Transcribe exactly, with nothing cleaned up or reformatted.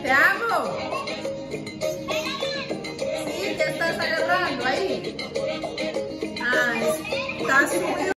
Te amo. Sí, ¿qué estás agarrando ahí? Ah, estás muy